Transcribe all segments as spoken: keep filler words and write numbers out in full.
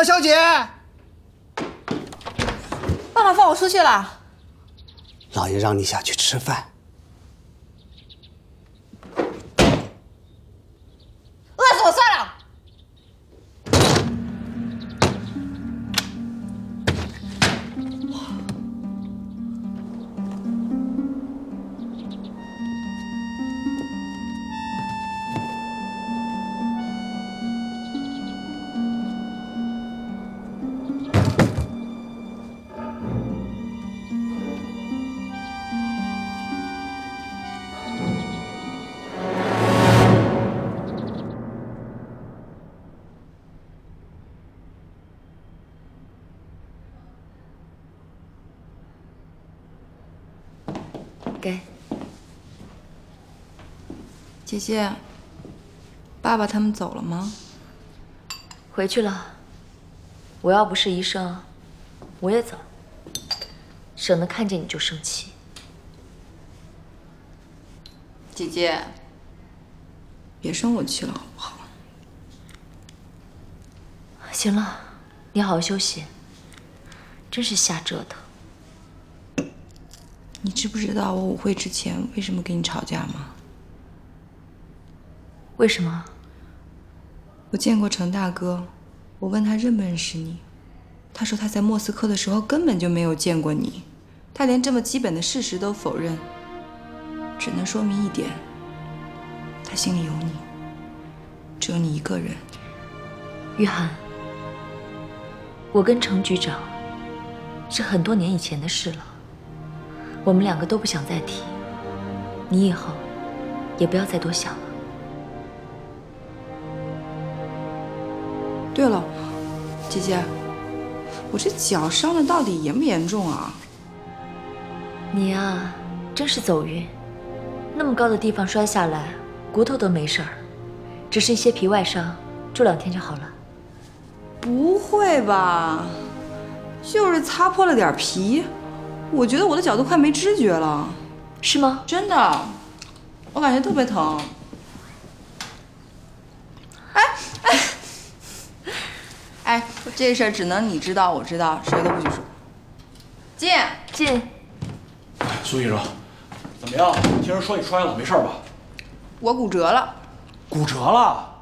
啊，小姐， 爸爸放我出去了。 老爷让你下去吃饭。 饿死我算了。 给， 姐姐，爸爸他们走了吗？ 回去了。我要不是医生，我也走，省得看见你就生气。 姐姐，别生我气了好不好？ 行了，你好好休息。真是瞎折腾。 你知不知道我舞会之前为什么跟你吵架吗？ 为什么？ 我见过程大哥，我问他认不认识你，他说他在莫斯科的时候根本就没有见过你，他连这么基本的事实都否认，只能说明一点，他心里有你，只有你一个人。 玉涵，我跟程局长是很多年以前的事了。 我们两个都不想再提，你以后也不要再多想了。 对了，姐姐，我这脚伤的到底严不严重啊？ 你呀，真是走运，那么高的地方摔下来，骨头都没事儿，只是一些皮外伤，住两天就好了。 不会吧？就是擦破了点皮。 我觉得我的脚都快没知觉了， 是吗？ 真的，我感觉特别疼。哎哎哎，这事儿只能你知道，我知道，谁都不许说。进进。 苏医生，怎么样？听人说你摔了，没事吧？ 我骨折了。 骨折了？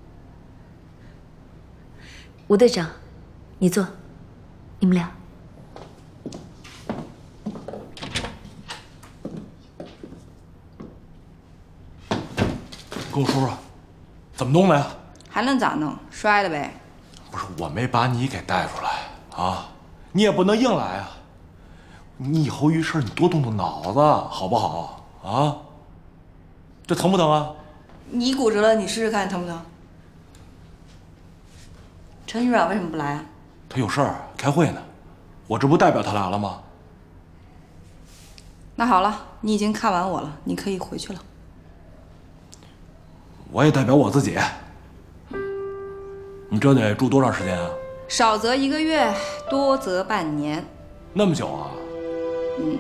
吴队长，你坐，你们俩。 跟我说说，怎么弄的呀？ 还能咋弄？摔的呗。 不是，我没把你给带出来啊，你也不能硬来啊。你以后遇事你多动动脑子，好不好啊？这疼不疼啊？ 你骨折了，你试试看疼不疼？程局长为什么不来啊？ 他有事儿，开会呢。我这不代表他来了吗？ 那好了，你已经看完我了，你可以回去了。 我也代表我自己。你这得住多长时间啊？ 少则一个月，多则半年。 那么久啊？ 嗯。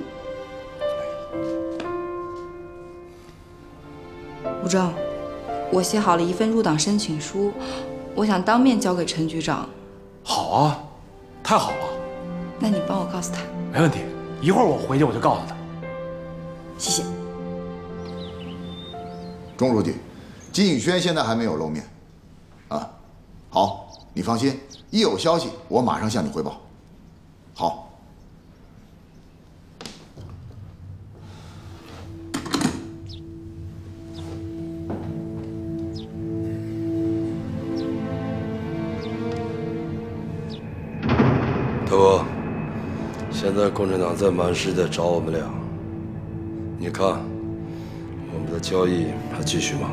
吴正，我写好了一份入党申请书，我想当面交给陈局长。 好啊，太好了。 那你帮我告诉他。 没问题，一会儿我回去我就告诉他。 谢谢。 钟书记。 金宇轩现在还没有露面，啊，好，你放心，一有消息我马上向你汇报。好。 大哥，现在共产党在满市在找我们俩，你看，我们的交易还继续吗？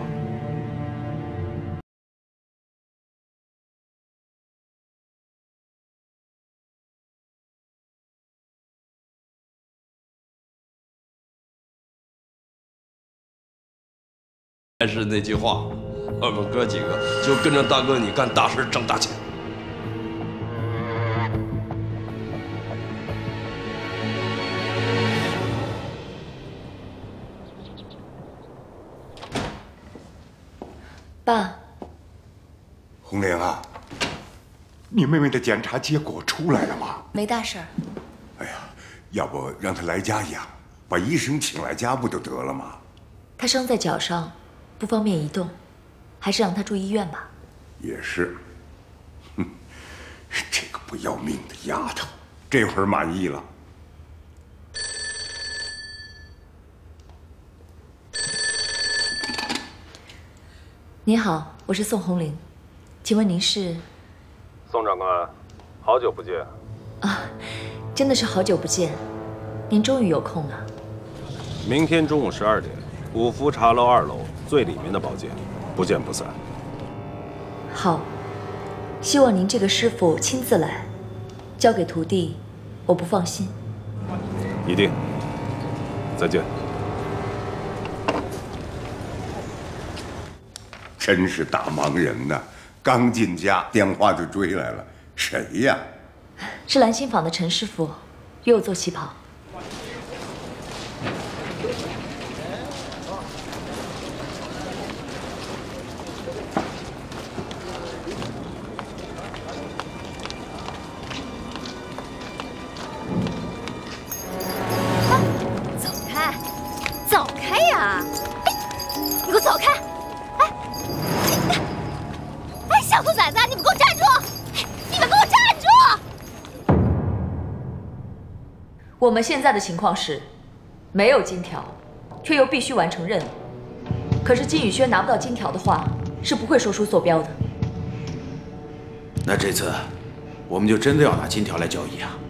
还是那句话，我们哥几个就跟着大哥你干大事挣大钱。 爸， 红玲啊， 你妹妹的检查结果出来了吗？ 没大事儿。 哎呀，要不让她来家养，把医生请来家不就得了吗？ 她伤在脚上，不方便移动，还是让她住医院吧。 也是。哼，这个不要命的丫头，这会儿满意了。 你好，我是宋红玲，请问您是？ 宋长官，好久不见。 啊，真的是好久不见，您终于有空了。 明天中午十二点，五福茶楼二楼最里面的包间，不见不散。 好，希望您这个师傅亲自来，交给徒弟，我不放心。 一定。再见。 真是大忙人呐！刚进家，电话就追来了。谁呀？ 是兰心坊的陈师傅，约我做旗袍。 走开，走开呀！你给我走开！ 小兔崽子，你们给我站住！你们给我站住！ 我们现在的情况是，没有金条，却又必须完成任务。可是金宇轩拿不到金条的话，是不会说出坐标的。 那这次，我们就真的要拿金条来交易啊？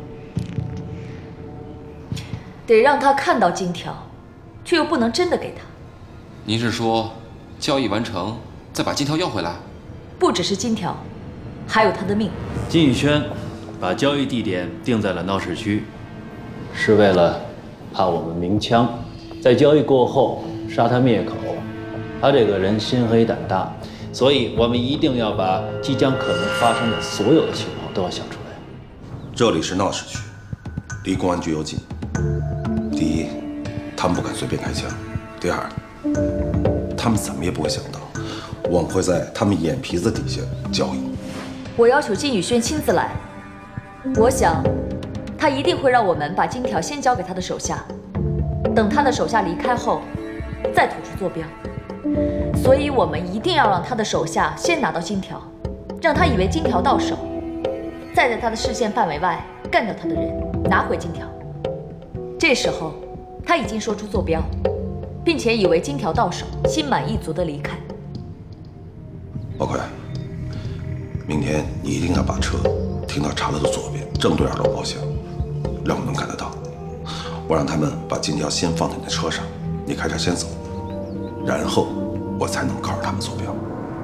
得让他看到金条，却又不能真的给他。 您是说，交易完成再把金条要回来？ 不只是金条，还有他的命。 金宇轩把交易地点定在了闹市区，是为了怕我们鸣枪，在交易过后杀他灭口。他这个人心黑胆大，所以我们一定要把即将可能发生的所有的情况都要想出来。 这里是闹市区，离公安局又近。第一，他们不敢随便开枪；第二，他们怎么也不会想到。 我们会在他们眼皮子底下交易。 我要求金宇轩亲自来，我想，他一定会让我们把金条先交给他的手下，等他的手下离开后，再吐出坐标。所以我们一定要让他的手下先拿到金条，让他以为金条到手，再在他的视线范围外干掉他的人，拿回金条。这时候，他已经说出坐标，并且以为金条到手，心满意足地离开。 宝奎，明天你一定要把车停到茶楼的左边，正对二楼包厢，让我能看得到。我让他们把金条先放在你的车上，你开车先走，然后我才能告诉他们坐标。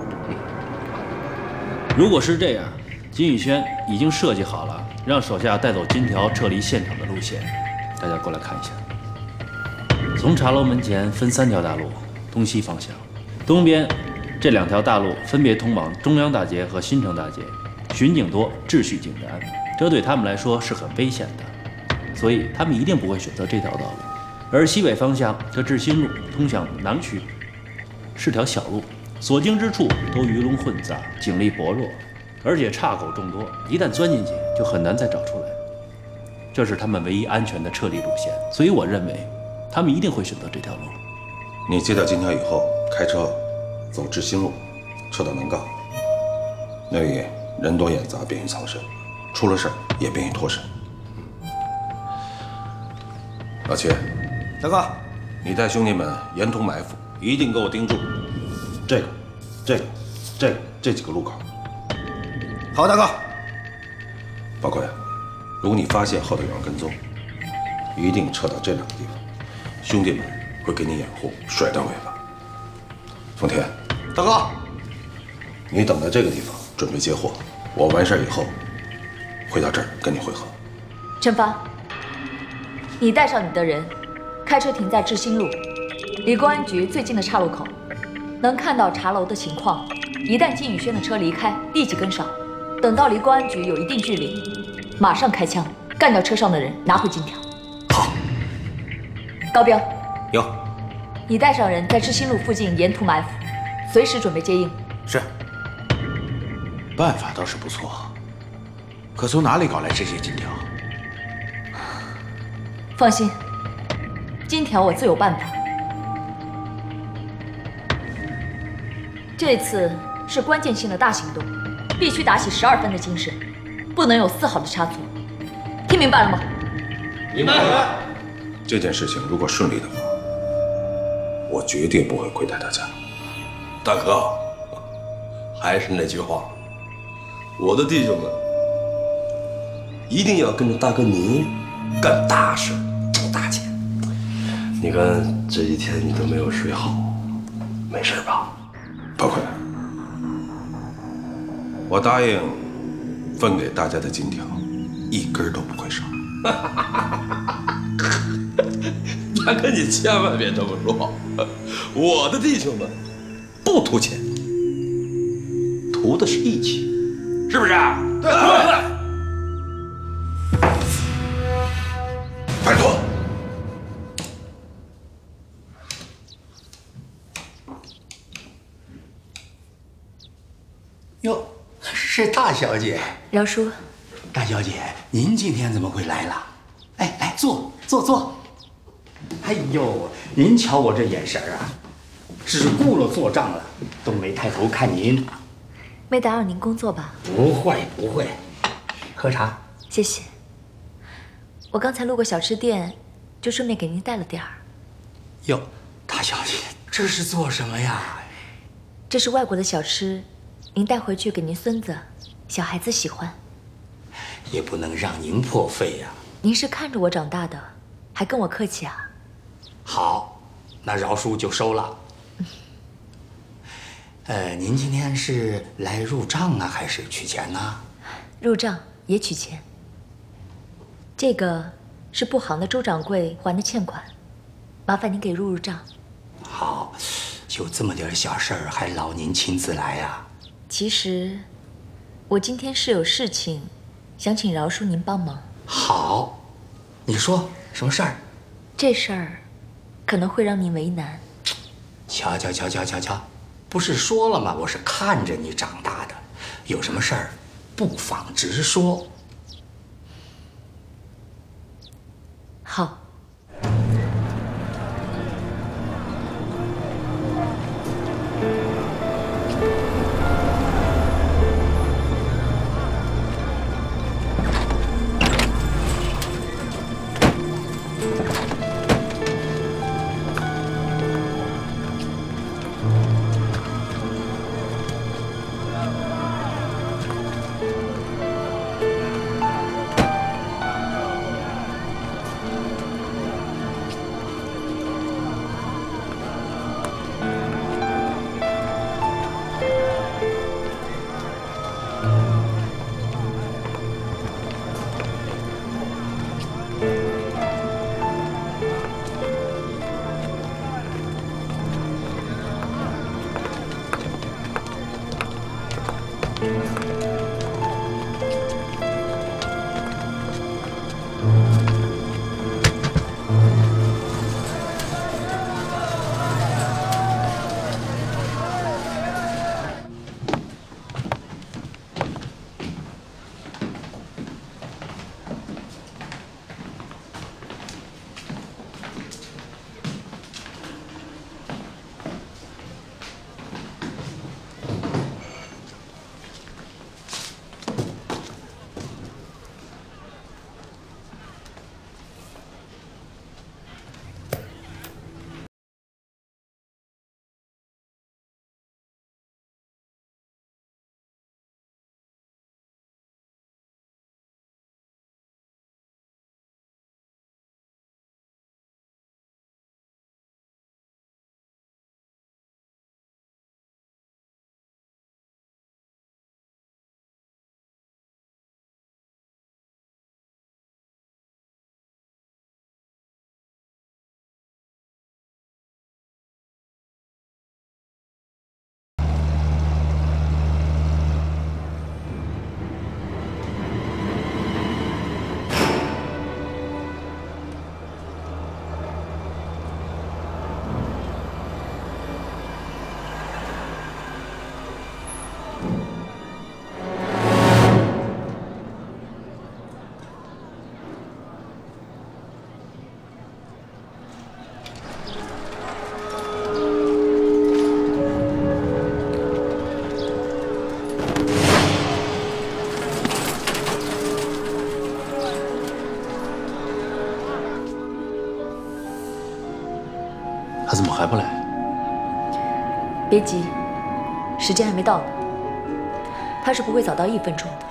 如果是这样，金宇轩已经设计好了让手下带走金条撤离现场的路线，大家过来看一下。从茶楼门前分三条大路，东西方向，东边。 这两条大路分别通往中央大街和新城大街，巡警多，秩序井然，这对他们来说是很危险的，所以他们一定不会选择这条道路。而西北方向这志新路通向南区，是条小路，所经之处都鱼龙混杂，警力薄弱，而且岔口众多，一旦钻进去就很难再找出来。这是他们唯一安全的撤离路线，所以我认为他们一定会选择这条路。 你接到金条以后，开车。 走志新路，撤到南岗，那里人多眼杂，便于藏身，出了事儿也便于脱身。老七，大哥，你带兄弟们沿途埋伏，一定给我盯住这个、这个、这个这几个路口。好，大哥。宝奎，如果你发现后头有人跟踪，一定撤到这两个地方，兄弟们会给你掩护，甩断尾巴。丰田。 大哥，你等在这个地方准备接货，我完事以后回到这儿跟你会合。 陈发，你带上你的人，开车停在志新路，离公安局最近的岔路口，能看到茶楼的情况。一旦金宇轩的车离开，立即跟上，等到离公安局有一定距离，马上开枪干掉车上的人，拿回金条。 好。 高彪， 有。 你带上人在志新路附近沿途埋伏。 随时准备接应。 是。办法倒是不错， 可从哪里搞来这些金条？ 放心，金条我自有办法。这次是关键性的大行动，必须打起十二分的精神，不能有丝毫的差错。听明白了吗？ 明白。这件事情如果顺利的话，我绝对不会亏待大家。 大哥，还是那句话，我的弟兄们一定要跟着大哥您干大事，挣大钱。你看这几天你都没有睡好，没事吧？ 包奎，我答应分给大家的金条，一根都不会少。 大哥，你千万别这么说，我的弟兄们不图钱，图的是义气，是不是？对对。 拜托。 哟，是大小姐。 饶叔。 大小姐，您今天怎么会来了？哎，来坐坐坐。哎呦，您瞧我这眼神啊，只顾了做账了，都没抬头看您。 没打扰您工作吧？ 不会不会，喝茶。 谢谢。我刚才路过小吃店，就顺便给您带了点儿。 哟，大小姐，这是做什么呀？ 这是外国的小吃，您带回去给您孙子，小孩子喜欢。 也不能让您破费呀。 您是看着我长大的，还跟我客气啊？ 好，那饶叔就收了。呃，您今天是来入账啊，还是取钱呢？ 入账也取钱。这个是布行的周掌柜还的欠款，麻烦您给入入账。 好，就这么点小事儿，还劳您亲自来呀？ 其实，我今天是有事情，想请饶叔您帮忙。 好，你说什么事儿？ 这事儿可能会让您为难。 瞧瞧瞧瞧瞧瞧，不是说了吗？我是看着你长大的，有什么事儿不妨直说。 好。 么还不来？ 别急，时间还没到呢。他是不会早到一分钟的。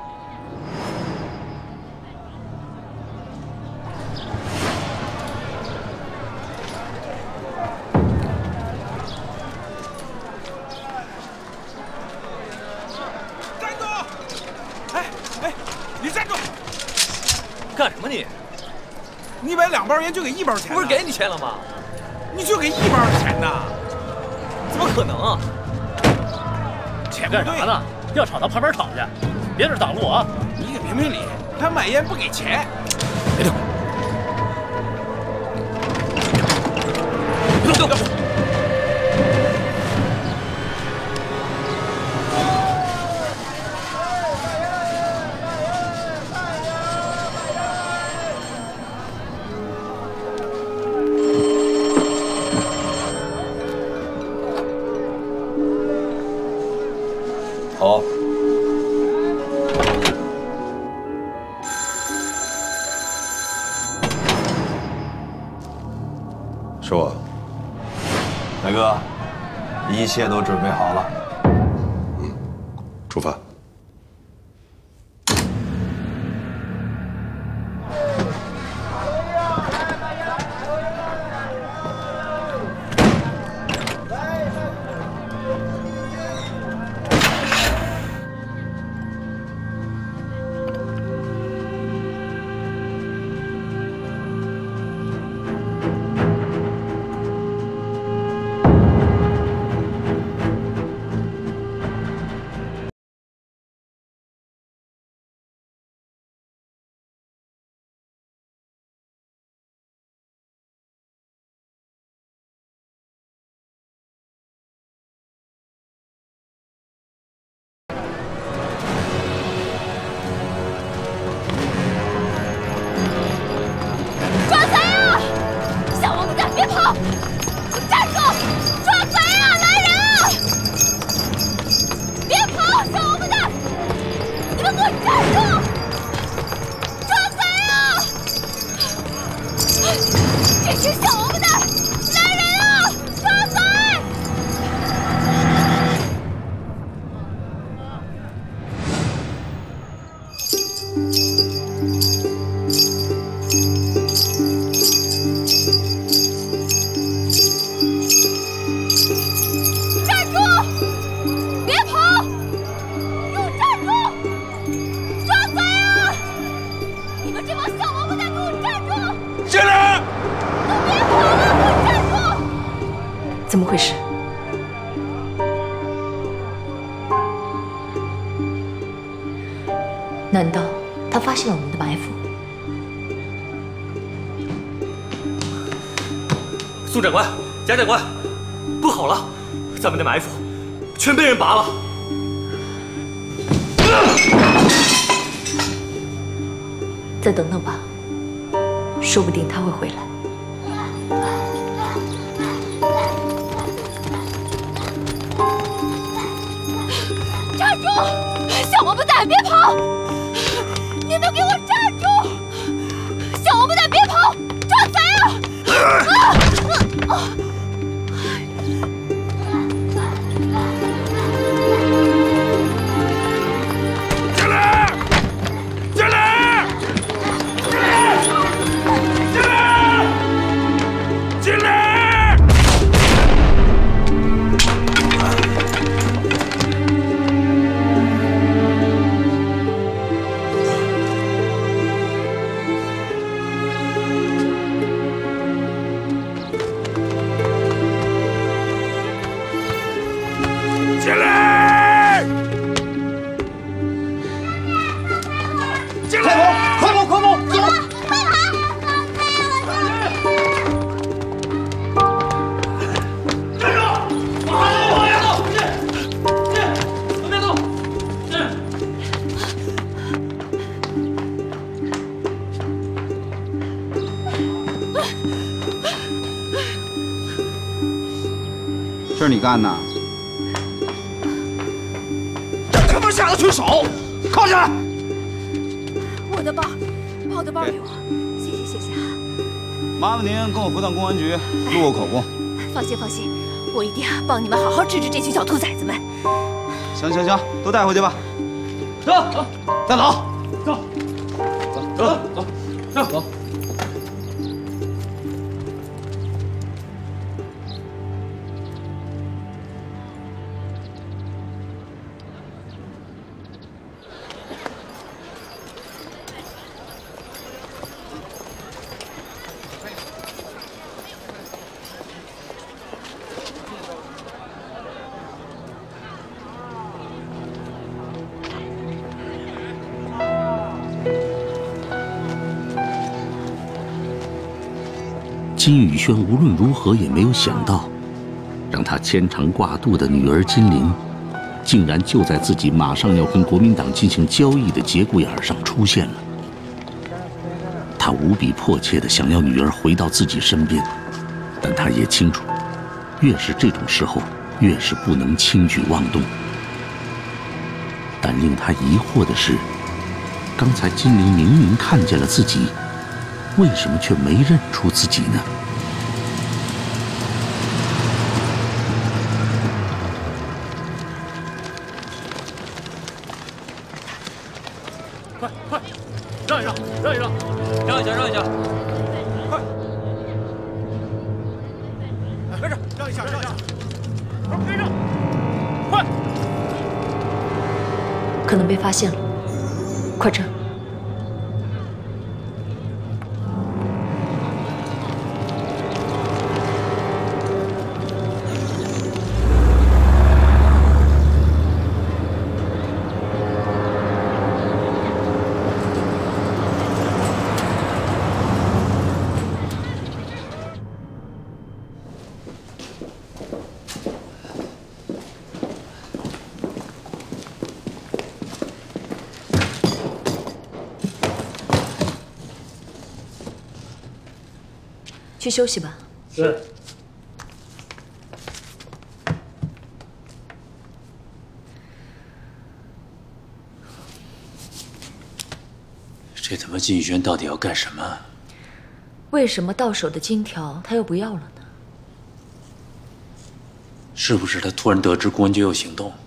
站住！哎哎，你站住！ 干什么你？ 你买两包烟就给一包钱？ 不是给你钱了吗？ 你就给一包钱呐？ 怎么可能啊？ 钱干啥呢？要吵到旁边吵去，别在这挡路啊！ 你给评评理，他买烟不给钱。别动！别动！别动！ 好。是我，大哥，一切都准备好了。嗯，出发。 怎么回事？难道他发现了我们的埋伏？ 苏长官、贾长官，不好了，咱们的埋伏全被人拔了。 再等等吧，说不定他会回来。 站住！小王八蛋，别跑！你们给我站住！小王八蛋，别跑！抓贼啊！啊！啊！ 进来！进来！进来！进来！进来！进来！ 快跑！快跑！走！ 快跑！ 站住！往后走，往下走！进，进，往边走！ 这是你干的？ 他妈下得去手，铐下来！ 我的包，把我的包给我，谢谢谢谢啊！ 麻烦您跟我回趟公安局录个口供。 放心放心，我一定帮你们好好治治这群小兔崽子们。 行行行，都带回去吧。走，带走，走，走走走走走。 金宇轩无论如何也没有想到，让他牵肠挂肚的女儿金玲，竟然就在自己马上要跟国民党进行交易的节骨眼上出现了。他无比迫切地想要女儿回到自己身边，但他也清楚，越是这种时候，越是不能轻举妄动。但令他疑惑的是，刚才金玲明明看见了自己，为什么却没认出自己呢？ 快快，让一让，让一让，让一下，让一下，快！跟着，让一下，让一下，跟着，快！ 可能被发现了，快撤！ 去休息吧。 是。 这他妈金宇轩到底要干什么？ 为什么到手的金条他又不要了呢？ 是不是他突然得知公安局有行动？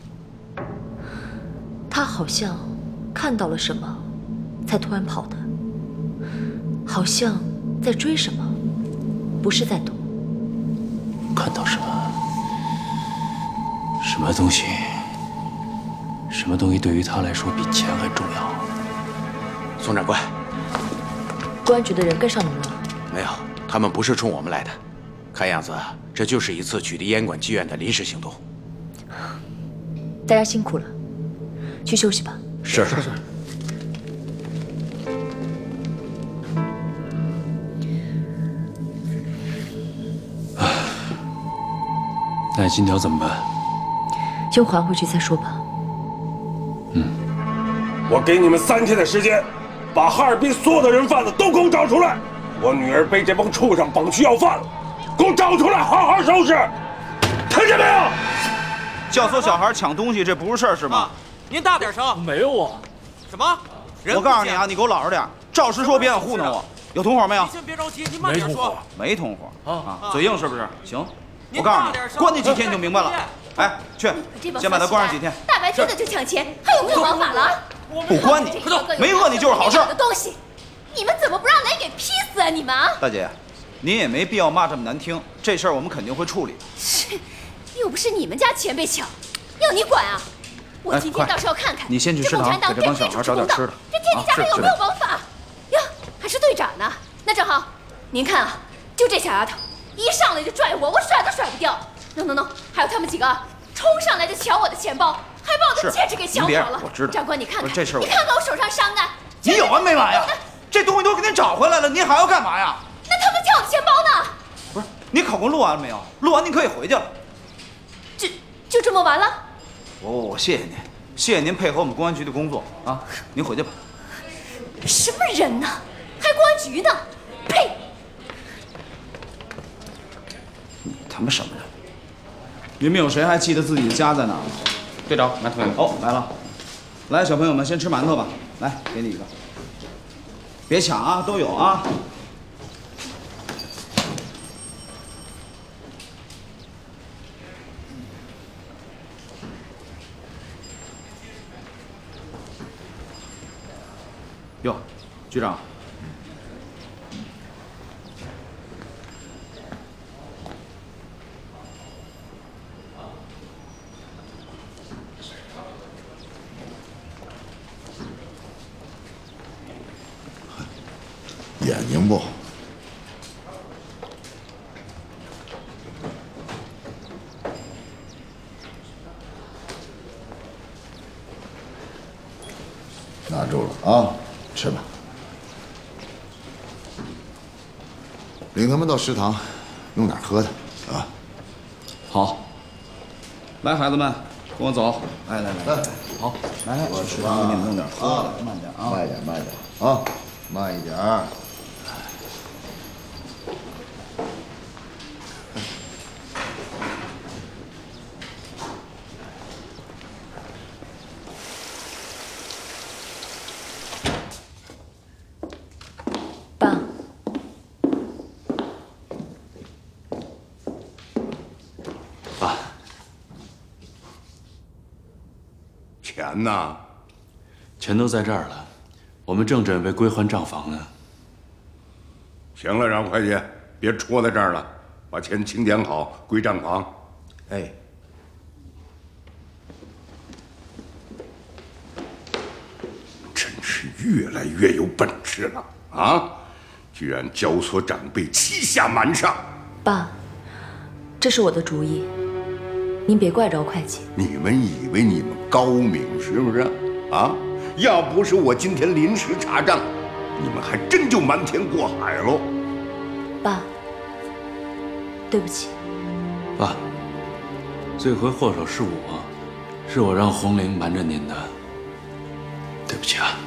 他好像看到了什么，才突然跑的。好像在追什么。 不是在躲， 看到什么？什么东西？什么东西对于他来说比钱还重要？ 宋长官， 公安局的人跟上你们了？ 没有，他们不是冲我们来的。看样子，这就是一次取缔烟管妓院的临时行动。 大家辛苦了，去休息吧。 是是是。 那金条怎么办？ 先还回去再说吧。 嗯， 我给你们三天的时间，把哈尔滨所有的人贩子都给我找出来。我女儿被这帮畜生绑去要饭了，给我找出来，好好收拾。听见没有？ 教唆小孩抢东西，这不是事儿是吗？ 您大点声。 没有啊。 什么？ 我告诉你啊，你给我老实点，照实说，别想糊弄我。有同伙没有？ 你先别着急，您慢点说。 没同伙啊啊，嘴硬是不是？行。 我告诉你，关你几天你就明白了。哎，去，先把他关上几天。 大白天的就抢钱，还有没有王法了？ 不关你，没饿你就是好事。 的东西，你们怎么不让雷给劈死啊？你们！ 大姐，您也没必要骂这么难听。这事儿我们肯定会处理。 是，又不是你们家钱被抢，要你管啊？我今天倒是要看看， 你先去食堂给这帮小孩找点吃的。 这天底下还有没有王法？呀，还是队长呢。那正好，您看啊，就这小丫头。 一上来就拽我，我甩都甩不掉。no no no， 还有他们几个冲上来就抢我的钱包，还把我的戒指给抢跑了。 我知道。 长官，你看看， 这事你看看我手上伤的。 你有完没完呀？这东西都给您找回来了，您还要干嘛呀？ 那他们抢我的钱包呢？ 不是，你考公录完了没有？录完您可以回去了。 就就这么完了？ 我我我谢谢您，谢谢您配合我们公安局的工作啊！您回去吧。 什么人呢？还公安局呢？呸！ 他妈什么人？你们有谁还记得自己的家在哪儿吗？ 队长，馒头来了。 哦，来了。来，小朋友们，先吃馒头吧。来，给你一个。别抢啊，都有啊。 哟，局长。 眼睛不好，拿住了啊，吃吧。领他们到食堂，弄点喝的啊。 好。来，孩子们，跟我走。来来来来，好，来来，去食堂给你们弄点喝的，慢点啊， 慢一点，慢一点啊，慢一点。 爸， 爸，钱呢？ 钱都在这儿了，我们正准备归还账房呢。 行了，让会计，别戳在这儿了，把钱清点好，归账房。 哎。 真是越来越有本事了啊！居然教唆长辈欺下瞒上。 爸，这是我的主意，您别怪着会计。 你们以为你们高明是不是？啊！要不是我今天临时查账，你们还真就瞒天过海喽。 爸，对不起。 爸，罪魁祸首是我，是我让红玲瞒着您的。 对不起啊，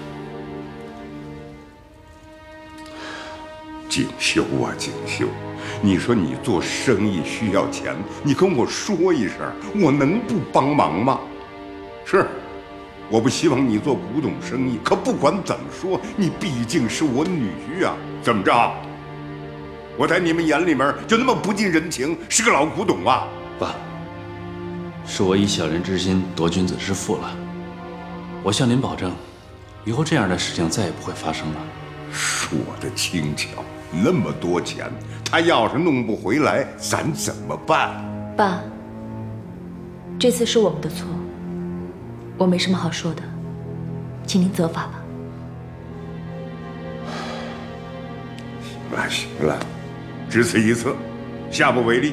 锦绣啊，锦绣！你说你做生意需要钱，你跟我说一声，我能不帮忙吗？是，我不希望你做古董生意，可不管怎么说，你毕竟是我女婿啊！怎么着？我在你们眼里面就那么不近人情，是个老古董啊？ 爸，是我以小人之心夺君子之腹了。我向您保证。 以后这样的事情再也不会发生了。 说的轻巧，那么多钱，他要是弄不回来，咱怎么办？ 爸，这次是我们的错，我没什么好说的，请您责罚吧。 行了行了，只此一次，下不为例。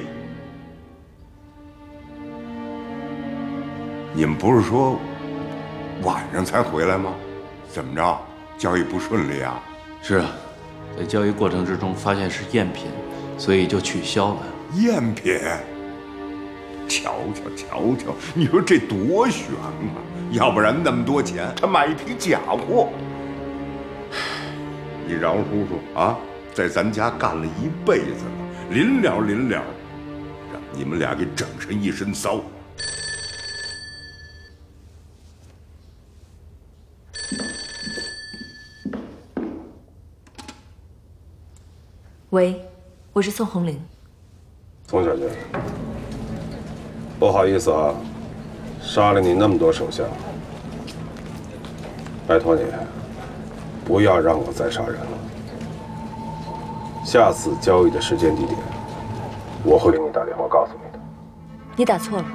你们不是说晚上才回来吗？ 怎么着？交易不顺利啊？ 是啊，在交易过程之中发现是赝品，所以就取消了。 赝品？瞧瞧瞧瞧，你说这多悬啊！要不然那么多钱，他买一批假货。你饶叔叔啊，在咱家干了一辈子了，临了临了，让你们俩给整成一身骚。 喂，我是宋红玲。 宋小姐，不好意思啊，杀了你那么多手下，拜托你，不要让我再杀人了。下次交易的时间地点，我会给你打电话告诉你的。 你打错了。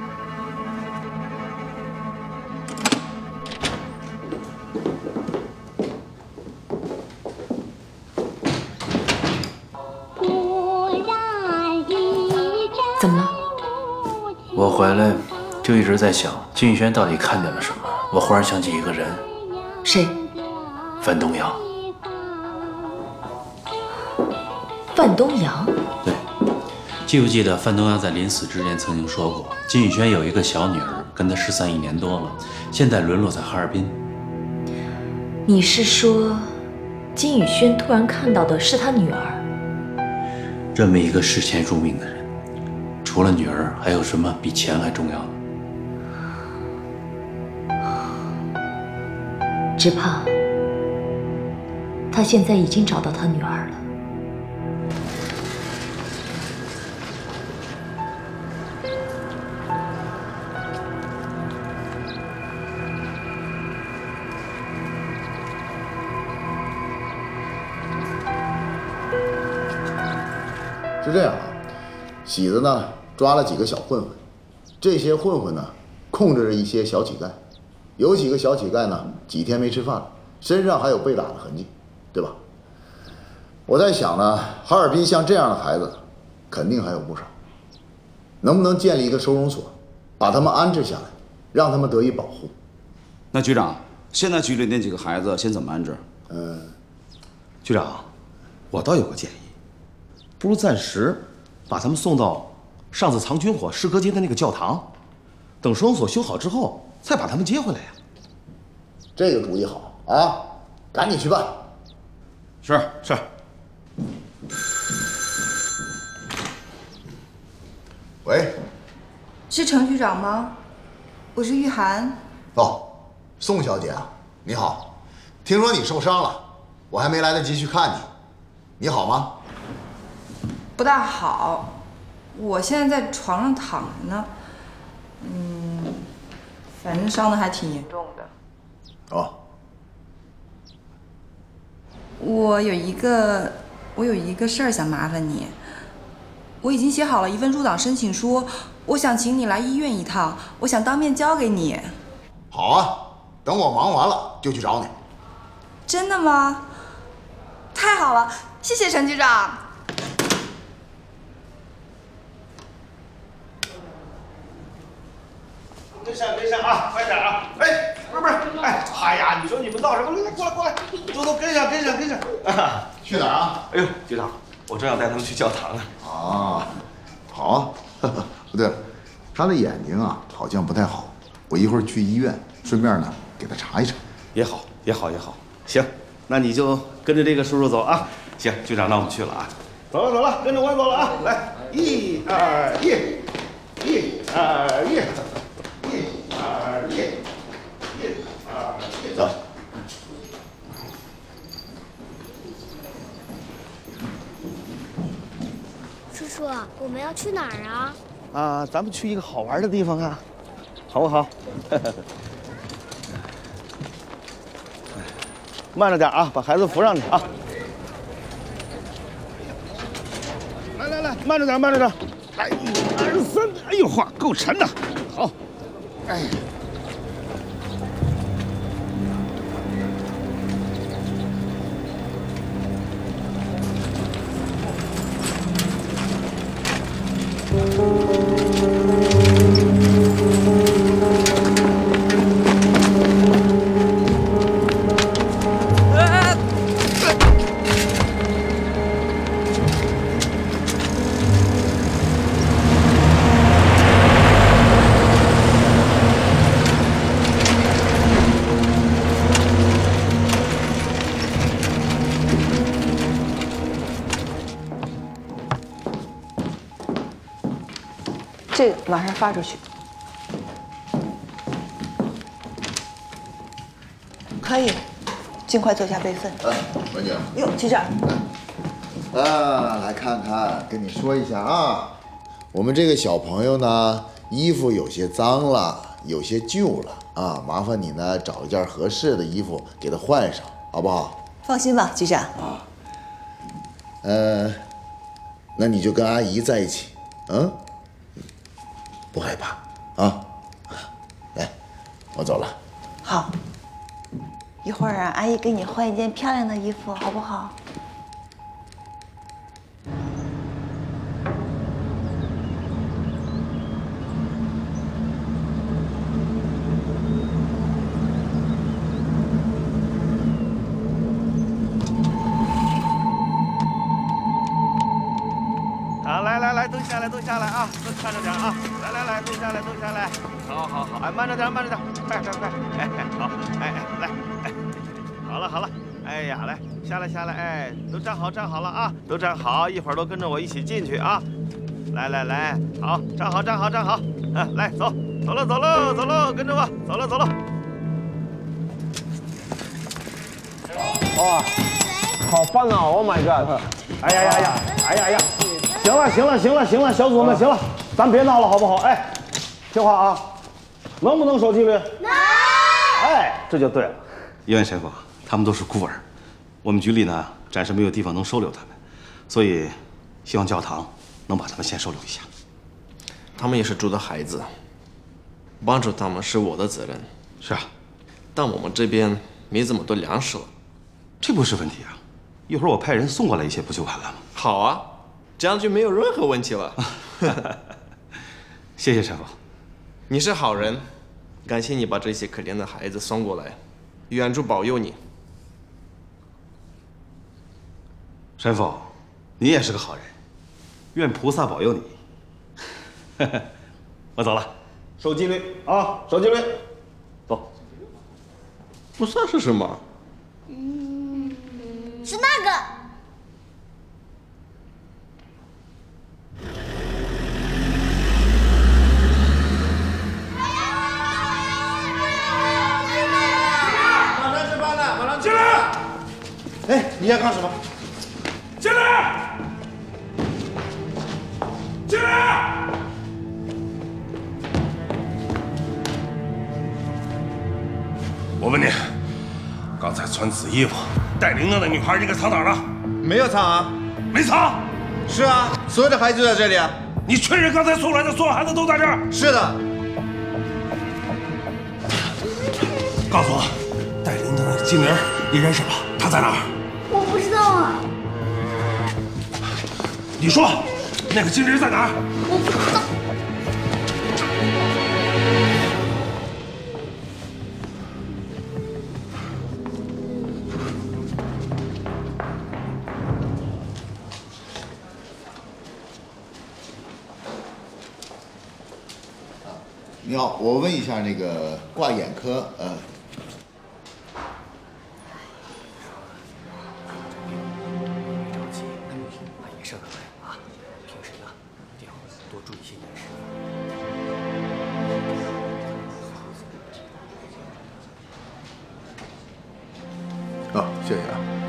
怎么了？ 我回来就一直在想金宇轩到底看见了什么。我忽然想起一个人， 谁？ 范东阳。 范东阳？ 对，记不记得范东阳在临死之前曾经说过，金宇轩有一个小女儿，跟他失散一年多了，现在沦落在哈尔滨。 你是说，金宇轩突然看到的是他女儿？ 这么一个视钱如命的人。 除了女儿，还有什么比钱还重要呢？只怕他现在已经找到他女儿了。 是这样啊，喜子呢抓了几个小混混，这些混混呢控制着一些小乞丐，有几个小乞丐呢几天没吃饭了，身上还有被打的痕迹，对吧？我在想呢，哈尔滨像这样的孩子，肯定还有不少。能不能建立一个收容所，把他们安置下来，让他们得以保护？ 那局长，现在局里那几个孩子先怎么安置？ 嗯， 局长，我倒有个建议，不如暂时把他们送到上次藏军火诗歌街的那个教堂，等收容所修好之后，再把他们接回来呀。 这个主意好啊，赶紧去办。 是是。 喂， 是程局长吗？我是玉涵。 哦，宋小姐啊，你好，听说你受伤了，我还没来得及去看你，你好吗？ 不大好，我现在在床上躺着呢。嗯，反正伤得还挺严重的。 哦， 我有一个，我有一个事儿想麻烦你。我已经写好了一份入党申请书，我想请你来医院一趟，我想当面交给你。 好啊，等我忙完了就去找你。 真的吗？太好了，谢谢陈局长。 跟上跟上啊，快点啊！哎，不是不是，哎，哎呀，你说你们闹什么？来过来过来，都都跟上跟上跟上。 啊、去哪儿啊？ 哎呦，局长，我正要带他们去教堂呢。 啊，好啊。不对了，他的眼睛啊好像不太好，我一会儿去医院，顺便呢给他查一查。 也好也好也好，行，那你就跟着这个叔叔走啊。行，局长，那我们去了啊。 走了走了，跟着我走了啊！来，一二一，一二一，一二一，一二一， 走。 叔叔，我们要去哪儿啊？ 啊，咱们去一个好玩的地方啊，好不好？慢着点啊，把孩子扶上去啊。来来来，慢着点，慢着点。哎，一二三，哎呦嚯，够沉的。好，哎。 这个马上发出去。可以，尽快做下备份。 啊，文景。 哟，局长。 啊，来看看，跟你说一下啊，我们这个小朋友呢，衣服有些脏了，有些旧了啊，麻烦你呢找一件合适的衣服给他换上，好不好？ 放心吧，局长。 啊。呃，那你就跟阿姨在一起，嗯。不害怕啊！来，我走了。 好，一会儿啊，阿姨给你换一件漂亮的衣服，好不好？ 好，来来来，都下来，都下来啊，都看着点啊！来来来，都下来，都下来。好，好，好，哎，慢着点，慢着点，快快快！哎，好，哎哎，来，哎，好了好了，哎呀，来，下来下来，哎，都站好站好了啊，都站好，一会儿都跟着我一起进去啊！来来来，好，站好站好站好，嗯，来走，走了走喽走喽，跟着我，走了走了。哇，好棒啊 ！Oh my god！ 哎呀呀呀，哎呀呀！行了行了行了行了，小组们行了，咱别闹了好不好？哎，听话啊，能不能守纪律？能。哎，这就对了。 一位神父，他们都是孤儿，我们局里呢暂时没有地方能收留他们，所以希望教堂能把他们先收留一下。 他们也是猪的孩子，帮助他们是我的责任。 是啊， 但我们这边没这么多粮食了。 这不是问题啊，一会儿我派人送过来一些，不就完了吗？ 好啊，这样就没有任何问题了。 谢谢师傅， 你是好人，感谢你把这些可怜的孩子送过来，愿主保佑你。 神父，你也是个好人，愿菩萨保佑你。我走了， 守纪律啊，守纪律， 走。 菩萨是什么？ 嗯，是那个。 马上吃饭了，马上进来。 哎，你要干什么？ 进来！进来！我问你，刚才穿紫衣服带铃铛的女孩，你给藏哪儿了？ 没有藏啊。 没藏？ 是啊，所有的孩子就在这里啊。 你确认刚才送来的所有孩子都在这儿？ 是的。 告诉我，带铃铛的金玲，你认识吧？她在哪儿？ 我不知道啊。 你说，那个金玲在哪儿？ 我不知道。 你好，我问一下那个挂眼科，呃。 上课啊，平时呢，最好多注意些饮食。 啊，谢谢啊。